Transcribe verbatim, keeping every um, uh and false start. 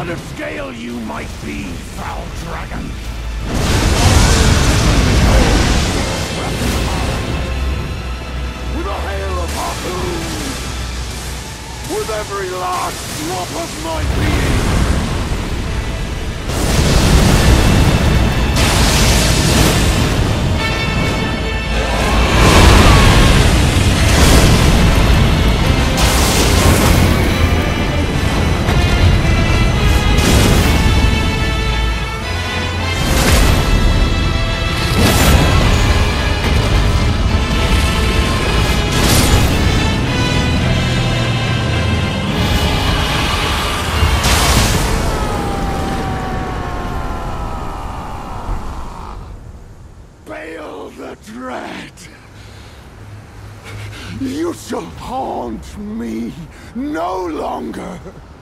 what a scale you might be, foul dragon. With a hail of harpoons, with every last drop of my being. Baal the Dread! You shall haunt me no longer!